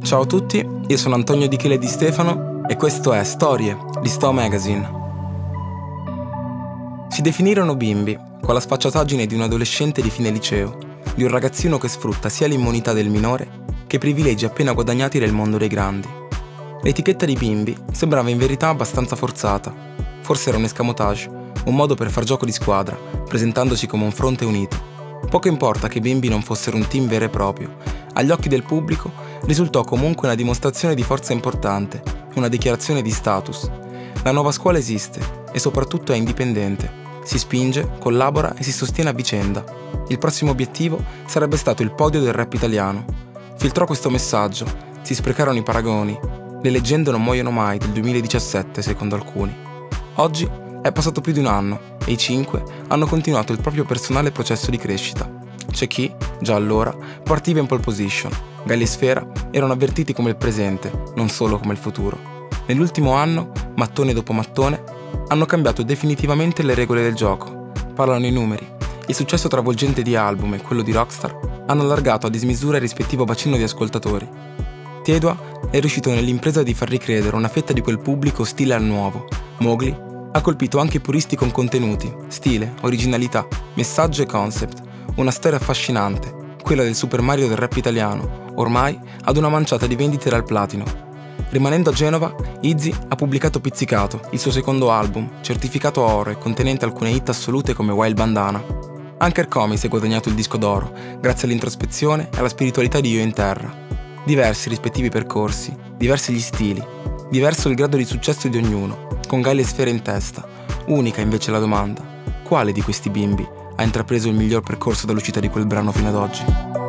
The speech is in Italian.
Ciao a tutti, io sono Antonio Di Chele Di Stefano e questo è Storie di Sto Magazine. Si definirono bimbi, con la sfacciataggine di un adolescente di fine liceo, di un ragazzino che sfrutta sia l'immunità del minore che i privilegi appena guadagnati nel mondo dei grandi. L'etichetta di bimbi sembrava in verità abbastanza forzata. Forse era un escamotage, un modo per far gioco di squadra, presentandosi come un fronte unito. Poco importa che i bimbi non fossero un team vero e proprio, agli occhi del pubblico risultò comunque una dimostrazione di forza importante, una dichiarazione di status. La nuova scuola esiste e soprattutto è indipendente. Si spinge, collabora e si sostiene a vicenda. Il prossimo obiettivo sarebbe stato il podio del rap italiano. Filtrò questo messaggio, si sprecarono i paragoni. Le leggende non muoiono mai del 2017, secondo alcuni. Oggi è passato più di un anno e i 5 hanno continuato il proprio personale processo di crescita. C'è chi, già allora, partiva in pole position. Galli e Sfera erano avvertiti come il presente, non solo come il futuro. Nell'ultimo anno, mattone dopo mattone, hanno cambiato definitivamente le regole del gioco. Parlano i numeri. Il successo travolgente di album e quello di Rockstar hanno allargato a dismisura il rispettivo bacino di ascoltatori. Tiedua è riuscito nell'impresa di far ricredere una fetta di quel pubblico ostile al nuovo. Mowgli ha colpito anche i puristi con contenuti, stile, originalità, messaggio e concept. Una storia affascinante, quella del Super Mario del rap italiano, ormai ad una manciata di vendite dal platino. Rimanendo a Genova, Izzy ha pubblicato Pizzicato, il suo secondo album, certificato oro e contenente alcune hit assolute come Wild Bandana. Anche Ercomi si è guadagnato il disco d'oro, grazie all'introspezione e alla spiritualità di Io in Terra. Diversi i rispettivi percorsi, diversi gli stili, diverso il grado di successo di ognuno, con Galli e Sfera in testa. Unica invece la domanda: quale di questi bimbi ha intrapreso il miglior percorso dall'uscita di quel brano fino ad oggi?